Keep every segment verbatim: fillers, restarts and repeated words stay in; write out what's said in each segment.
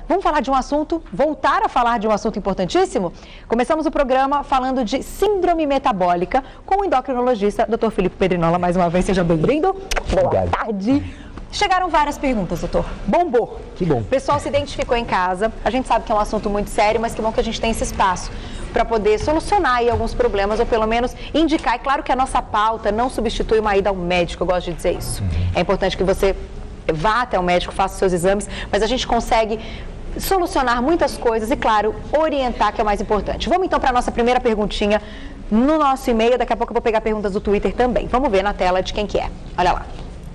vamos falar de um assunto, voltar a falar de um assunto importantíssimo? Começamos o programa falando de síndrome metabólica com o endocrinologista doutor Felipe Pedrinola. Mais uma vez, seja bem-vindo. Boa tarde. Chegaram várias perguntas, doutor. Bombou. Que bom. O pessoal se identificou em casa. A gente sabe que é um assunto muito sério, mas que bom que a gente tem esse espaço para poder solucionar aí alguns problemas, ou pelo menos indicar. É claro que a nossa pauta não substitui uma ida ao médico, eu gosto de dizer isso. Uhum. É importante que você vá até o médico, faça seus exames, mas a gente consegue solucionar muitas coisas e, claro, orientar, que é o mais importante. Vamos então para a nossa primeira perguntinha no nosso e-mail. Daqui a pouco eu vou pegar perguntas do Twitter também. Vamos ver na tela de quem que é. Olha lá.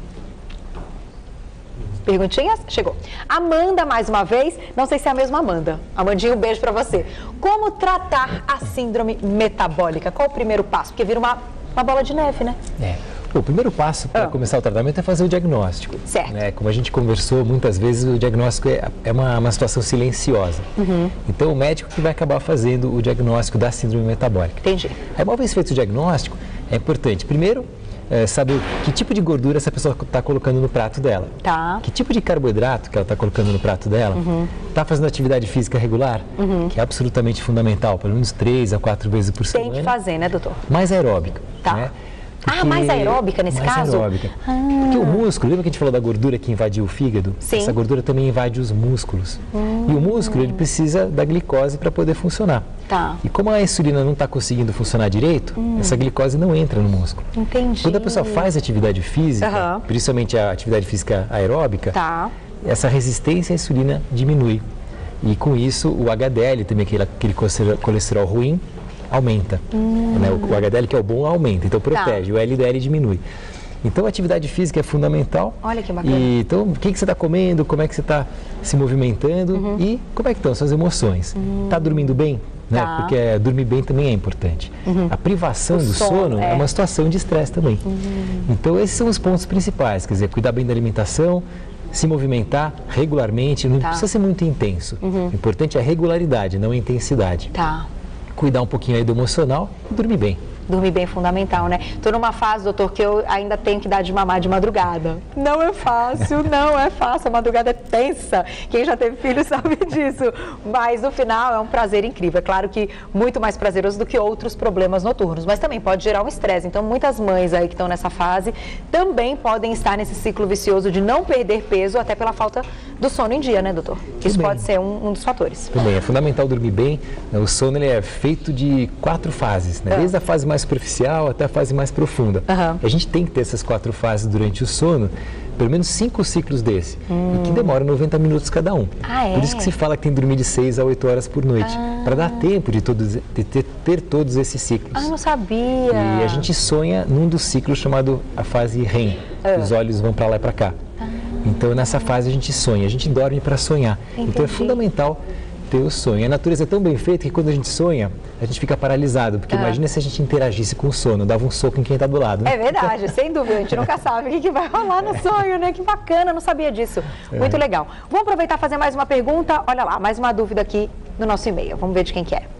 Perguntinhas? Chegou. Amanda, mais uma vez, não sei se é a mesma Amanda. Amandinha, um beijo pra você. Como tratar a síndrome metabólica? Qual o primeiro passo? Porque vira uma, uma bola de neve, né? É. O primeiro passo para ah. começar o tratamento é fazer o diagnóstico. Certo. Né? Como a gente conversou muitas vezes, o diagnóstico é, é uma, uma situação silenciosa. Uhum. Então, o médico que vai acabar fazendo o diagnóstico da síndrome metabólica. Entendi. Aí, uma vez feito o diagnóstico, é importante, primeiro, É, saber que tipo de gordura essa pessoa está colocando no prato dela. Tá. Que tipo de carboidrato que ela está colocando no prato dela. Está uhum. fazendo atividade física regular, uhum. que é absolutamente fundamental, pelo menos três a quatro vezes por semana. Tem que fazer, né, doutor? Mais aeróbica. Tá. Né? Porque... Ah, mais aeróbica nesse mais caso? Aeróbica. Ah. Porque o músculo, lembra que a gente falou da gordura que invadiu o fígado? Sim. Essa gordura também invade os músculos. Hum. E o músculo, ele precisa da glicose para poder funcionar. Tá. E como a insulina não está conseguindo funcionar direito, hum. essa glicose não entra no músculo. Entendi. Quando a pessoa faz atividade física, uhum. principalmente a atividade física aeróbica, tá. essa resistência à insulina diminui. E com isso, o H D L, também aquele, aquele colesterol ruim, aumenta. Hum. Né? O H D L, que é o bom, aumenta, então protege. Tá. O L D L diminui. Então, a atividade física é fundamental. Olha que bacana. E, então, o que, que você está comendo, como é que você está se movimentando uhum. e como é que estão as suas emoções. Está uhum. dormindo bem? Né? Tá. Porque é, dormir bem também é importante. Uhum. A privação o do sono, sono é. é uma situação de estresse também. Uhum. Então, esses são os pontos principais. Quer dizer, cuidar bem da alimentação, se movimentar regularmente, não tá. precisa ser muito intenso. Uhum. O importante é a regularidade, não a intensidade. Tá. Cuidar um pouquinho aí do emocional e dormir bem. Dormir bem é fundamental, né? Estou numa fase, doutor, que eu ainda tenho que dar de mamar de madrugada. Não é fácil, não é fácil. A madrugada é tensa. Quem já teve filho sabe disso. Mas no final é um prazer incrível. É claro que muito mais prazeroso do que outros problemas noturnos. Mas também pode gerar um estresse. Então, muitas mães aí que estão nessa fase também podem estar nesse ciclo vicioso de não perder peso, até pela falta do sono em dia, né, doutor? Isso Também. pode ser um, um dos fatores. Também é fundamental dormir bem. O sono ele é feito de quatro fases, né? Desde a fase mais superficial até a fase mais profunda. Uhum. A gente tem que ter essas quatro fases durante o sono, pelo menos cinco ciclos desse, hum. e que demoram noventa minutos cada um. Ah, é? Por isso que se fala que tem que dormir de seis a oito horas por noite, ah. para dar tempo de, todos, de ter, ter todos esses ciclos. Ah, não sabia! E a gente sonha num dos ciclos chamado a fase R E M, ah. que os olhos vão para lá e para cá. Ah. Então, nessa fase a gente sonha, a gente dorme para sonhar. Entendi. Então, é fundamental ter o sonho. A natureza é tão bem feita que quando a gente sonha, a gente fica paralisado, porque ah. imagina se a gente interagisse com o sono, dava um soco em quem está do lado. Né? É verdade, sem dúvida, a gente nunca sabe o que, que vai rolar no sonho, né? Que bacana, não sabia disso. É. Muito legal. Vamos aproveitar e fazer mais uma pergunta. Olha lá, mais uma dúvida aqui no nosso e-mail. Vamos ver de quem que é.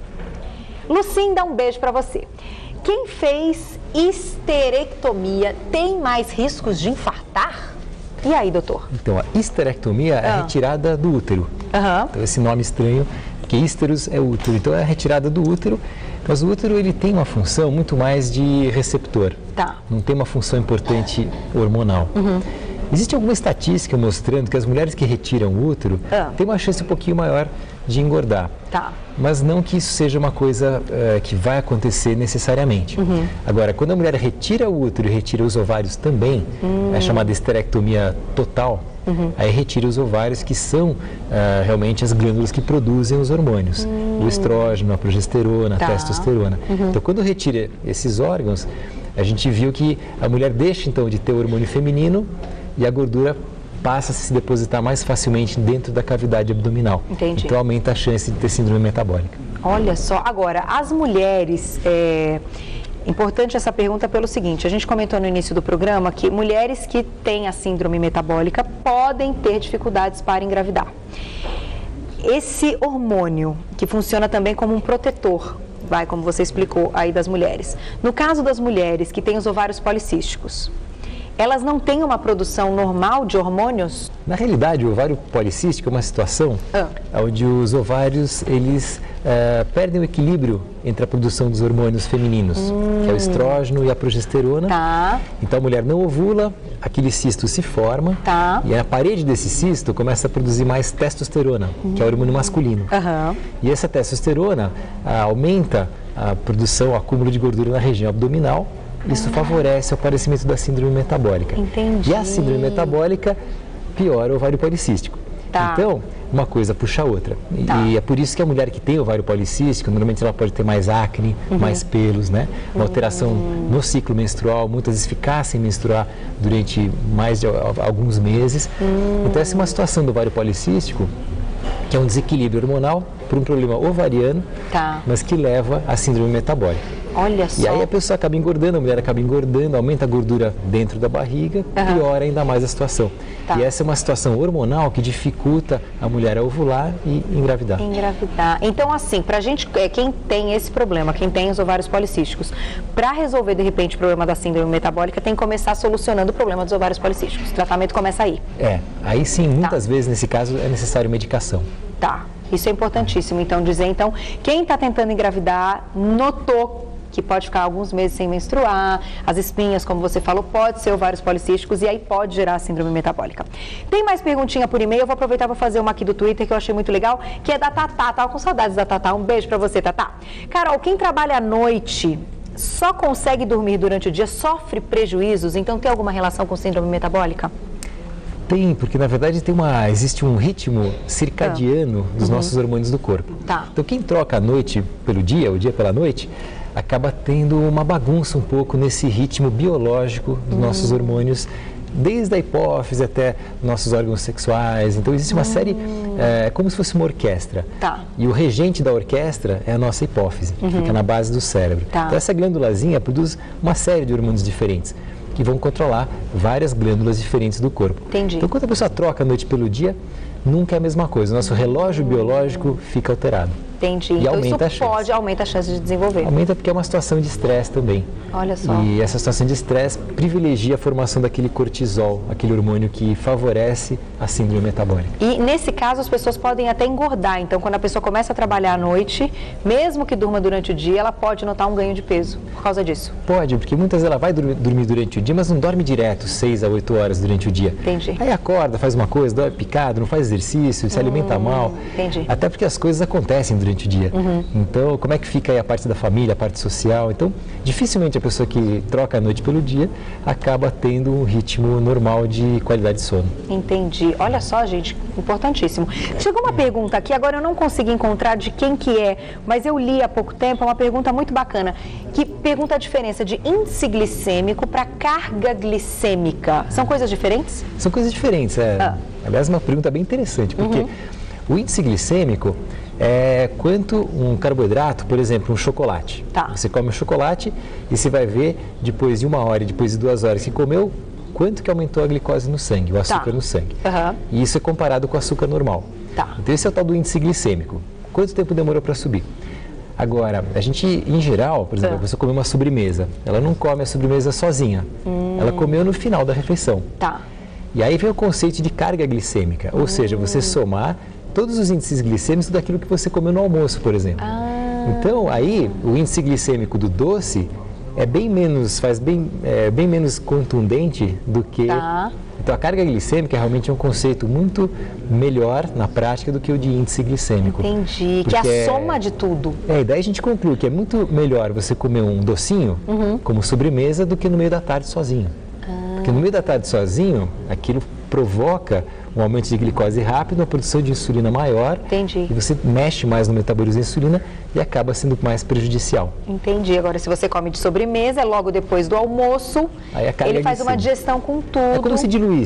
Lucinda, um beijo para você. Quem fez histerectomia tem mais riscos de infartar? E aí, doutor? Então, a histerectomia ah. é a retirada do útero. Uhum. Então, esse nome estranho, porque histeros é útero. Então, é a retirada do útero. Mas o útero, ele tem uma função muito mais de receptor. Tá. Não tem uma função importante hormonal. Uhum. Existe alguma estatística mostrando que as mulheres que retiram o útero ah. têm uma chance um pouquinho maior de engordar. Tá. Mas não que isso seja uma coisa uh, que vai acontecer necessariamente. Uhum. Agora, quando a mulher retira o útero e retira os ovários também, uhum. é chamada esterectomia total, uhum. aí retira os ovários, que são uh, realmente as glândulas que produzem os hormônios. Uhum. O estrógeno, a progesterona, tá. a testosterona. Uhum. Então, quando retira esses órgãos, a gente viu que a mulher deixa, então, de ter o hormônio feminino e a gordura passa a se depositar mais facilmente dentro da cavidade abdominal. Entendi. Então aumenta a chance de ter síndrome metabólica. Olha só, agora, as mulheres, é importante essa pergunta pelo seguinte, a gente comentou no início do programa que mulheres que têm a síndrome metabólica podem ter dificuldades para engravidar. Esse hormônio, que funciona também como um protetor, vai, como você explicou aí das mulheres. No caso das mulheres que têm os ovários policísticos, elas não têm uma produção normal de hormônios? Na realidade, o ovário policístico é uma situação ah. onde os ovários, eles uh, perdem o equilíbrio entre a produção dos hormônios femininos, hum. que é o estrógeno e a progesterona. Tá. Então a mulher não ovula, aquele cisto se forma tá. e a parede desse cisto começa a produzir mais testosterona, hum. que é o hormônio masculino. Uhum. E essa testosterona uh, aumenta a produção, o acúmulo de gordura na região abdominal. Isso ah. favorece o aparecimento da síndrome metabólica. Entendi. E a síndrome metabólica piora o ovário policístico. Tá. Então, uma coisa puxa a outra. Tá. E é por isso que a mulher que tem ovário policístico, normalmente ela pode ter mais acne, uhum. mais pelos, né? Uma alteração uhum. no ciclo menstrual, muitas vezes ficar sem menstruar durante mais de alguns meses. Uhum. Então, essa é uma situação do ovário policístico, que é um desequilíbrio hormonal por um problema ovariano, tá. mas que leva à síndrome metabólica. Olha só. E aí a pessoa acaba engordando, a mulher acaba engordando, aumenta a gordura dentro da barriga, uhum. piora ainda mais a situação. Tá. E essa é uma situação hormonal que dificulta a mulher a ovular e engravidar. Engravidar. Então, assim, pra gente, quem tem esse problema, quem tem os ovários policísticos, para resolver, de repente, o problema da síndrome metabólica, tem que começar solucionando o problema dos ovários policísticos. O tratamento começa aí. É, aí sim, muitas tá. vezes, nesse caso, é necessário medicação. Tá, isso é importantíssimo. Então, dizer, então, quem está tentando engravidar, notou que pode ficar alguns meses sem menstruar, as espinhas, como você falou, pode ser ovários policísticos e aí pode gerar a síndrome metabólica. Tem mais perguntinha por e-mail, eu vou aproveitar e vou fazer uma aqui do Twitter que eu achei muito legal, que é da Tatá. Tava com saudades da Tatá. Um beijo pra você, Tatá. Carol, quem trabalha à noite só consegue dormir durante o dia, sofre prejuízos, então tem alguma relação com síndrome metabólica? Tem, porque na verdade tem uma, existe um ritmo circadiano dos uhum. nossos hormônios do corpo. Tá. Então quem troca a noite pelo dia, o dia pela noite, acaba tendo uma bagunça um pouco nesse ritmo biológico dos uhum. nossos hormônios, desde a hipófise até nossos órgãos sexuais. Então existe uma uhum. série, é como se fosse uma orquestra. Tá. E o regente da orquestra é a nossa hipófise, que uhum. fica na base do cérebro. Tá. Então essa glândulazinha produz uma série de hormônios diferentes, que vão controlar várias glândulas diferentes do corpo. Entendi. Então, quando a pessoa troca a noite pelo dia, nunca é a mesma coisa. O nosso relógio biológico fica alterado. Entendi. E então aumenta isso a chance. pode, aumenta a chance de desenvolver. Aumenta porque é uma situação de estresse também. Olha só. E essa situação de estresse privilegia a formação daquele cortisol, aquele hormônio que favorece a síndrome metabólica. E nesse caso as pessoas podem até engordar. Então quando a pessoa começa a trabalhar à noite, mesmo que durma durante o dia, ela pode notar um ganho de peso por causa disso. Pode, porque muitas vezes ela vai dormir durante o dia, mas não dorme direto, seis a oito horas durante o dia. Entendi. Aí acorda, faz uma coisa, dorme picado, não faz exercício, se hum, alimenta mal. Entendi. Até porque as coisas acontecem durante o dia. Uhum. Então, como é que fica aí a parte da família, a parte social? Então, dificilmente a pessoa que troca a noite pelo dia acaba tendo um ritmo normal de qualidade de sono. Entendi. Olha só, gente, importantíssimo. Chegou uma pergunta aqui, agora eu não consegui encontrar de quem que é, mas eu li há pouco tempo, é uma pergunta muito bacana, que pergunta a diferença de índice glicêmico para carga glicêmica. São coisas diferentes? São coisas diferentes, é. Ah. Aliás, uma pergunta bem interessante, porque uhum. o índice glicêmico é quanto um carboidrato, por exemplo, um chocolate. Tá. Você come um chocolate e você vai ver, depois de uma hora, depois de duas horas que comeu, quanto que aumentou a glicose no sangue, o açúcar tá. no sangue. Uhum. E isso é comparado com o açúcar normal. Tá. Então esse é o tal do índice glicêmico. Quanto tempo demorou para subir? Agora, a gente, em geral, por exemplo, uhum. a pessoa come uma sobremesa. Ela não come a sobremesa sozinha. Hum. Ela comeu no final da refeição. Tá. E aí vem o conceito de carga glicêmica, ou hum. seja, você somar todos os índices glicêmicos daquilo que você comeu no almoço, por exemplo. Ah. Então, aí, o índice glicêmico do doce é bem menos, faz bem, é, bem menos contundente do que... Tá. Então, a carga glicêmica realmente é um conceito muito melhor na prática do que o de índice glicêmico. Entendi, que é a soma de tudo. É, e daí a gente conclui que é muito melhor você comer um docinho uhum. como sobremesa do que no meio da tarde sozinho. Ah. Porque no meio da tarde sozinho, aquilo provoca um aumento de glicose rápido, uma produção de insulina maior. Entendi. E você mexe mais no metabolismo da insulina e acaba sendo mais prejudicial. Entendi. Agora, se você come de sobremesa, logo depois do almoço, aí a carga ele faz glicêmica. Uma digestão com tudo. É como se diluísse.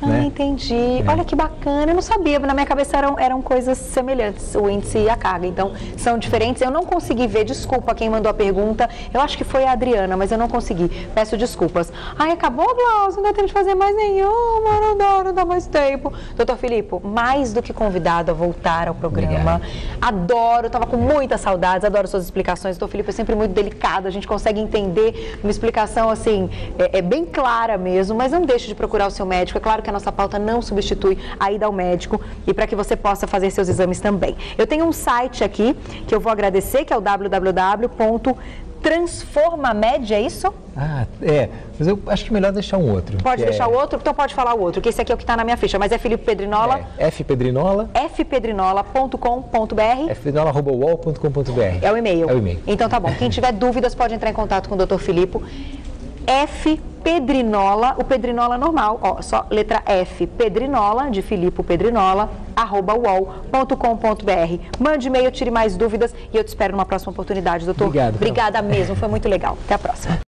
Ah, né? entendi. É. Olha que bacana. Eu não sabia, na minha cabeça eram, eram coisas semelhantes, o índice e a carga. Então, são diferentes. Eu não consegui ver, desculpa quem mandou a pergunta. Eu acho que foi a Adriana, mas eu não consegui. Peço desculpas. Ai, acabou, Glaucio? Não dá tempo de fazer mais nenhuma, não dá, não dá mais tempo. Doutor Filipe, mais do que convidado a voltar ao programa. Obrigado. Adoro, estava com muitas saudades, adoro suas explicações. Doutor Filipe é sempre muito delicado, a gente consegue entender uma explicação assim, é, é bem clara mesmo, mas não deixe de procurar o seu médico. É claro que a nossa pauta não substitui a ida ao médico e para que você possa fazer seus exames também. Eu tenho um site aqui que eu vou agradecer, que é o w w w ponto transformamed, é isso? Ah, é. Mas eu acho que é melhor deixar um outro. Pode deixar é... o outro? Então pode falar o outro, que esse aqui é o que está na minha ficha, mas é Filipe Pedrinola. É, fpedrinola. fpedrinola ponto com ponto b r. fpedrinola arroba u o l ponto com ponto b r. É o e-mail. É o e-mail. Então tá bom. Quem tiver dúvidas pode entrar em contato com o doutor Filipe. F Pedrinola, o Pedrinola normal, ó, só letra F, Pedrinola, de Filipe Pedrinola, arroba u o l ponto com ponto b r. Mande e-mail, tire mais dúvidas e eu te espero numa próxima oportunidade, doutor. Obrigado. Obrigada mesmo, foi muito legal. Até a próxima.